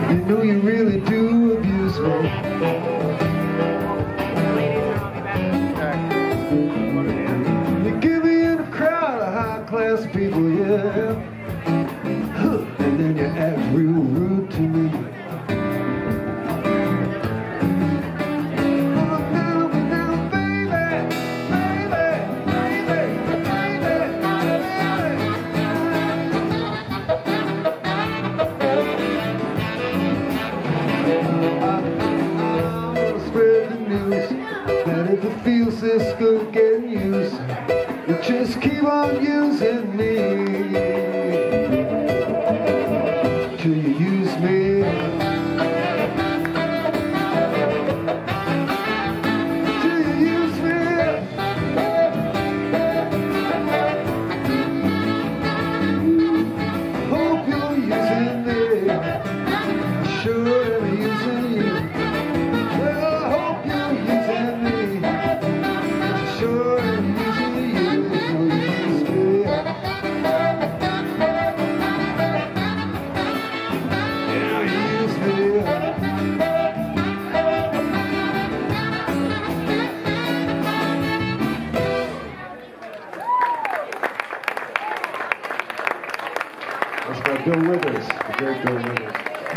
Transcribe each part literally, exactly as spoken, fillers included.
You know you really do abuse me. You give me in a crowd of high-class people, yeah. And then you act real rude to me. If it feels this good getting used, you just keep on using me till you use me. Till you use me. Hope you're using me. Sure I'm using you. Well, I hope you're using me. Sure, I'm using you, you use me. Yeah, you use me. That's got Bill Withers, the great Bill Withers.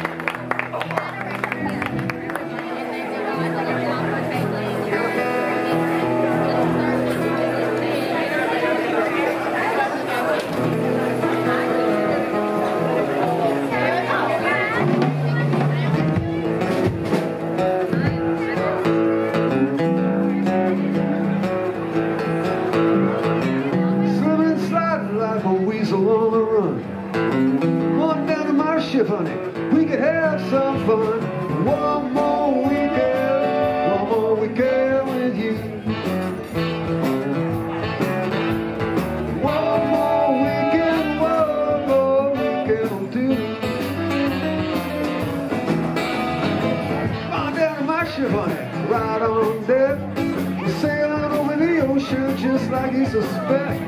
Like a weasel on the run. Come on down to my ship, honey. We could have some fun. One more weekend, one more weekend with you. One more weekend, one more weekend will do. Come on down to my ship, honey. Right on deck. We're sailing over the ocean just like you suspect.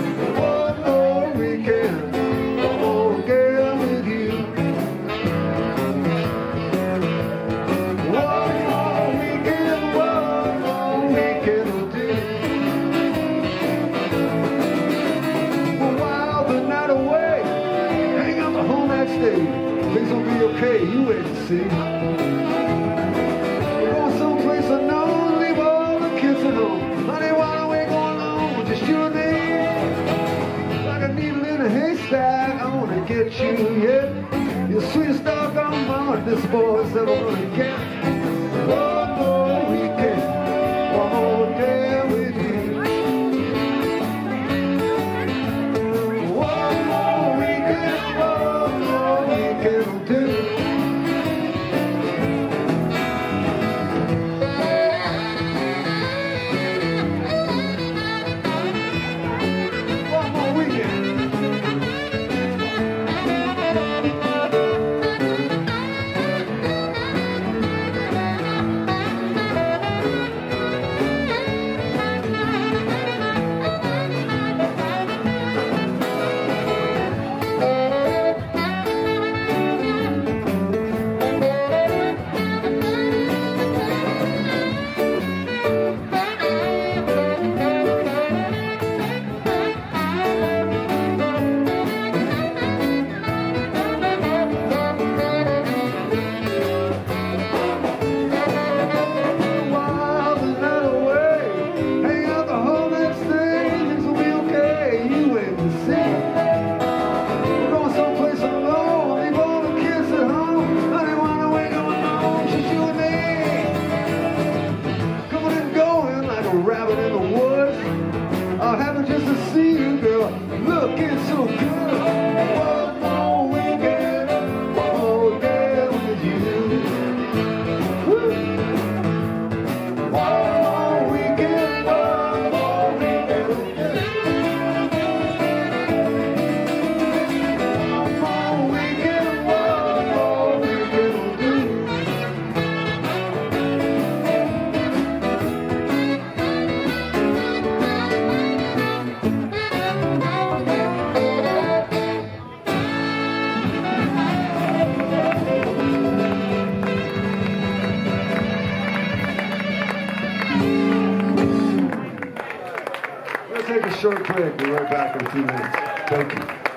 Things will be okay, you wait and see. We're going someplace unknown, leave all the kids at home. Honey, why don't we go alone, just you and me? Like a needle in a haystack, I wanna get you, yeah. You're the sweetest dog on my heart, this boy's ever gonna get. One more weekend, one more day with you. One more weekend, one more weekend will do. One more weekend. short break. We'll be right back in a few minutes. Thank you.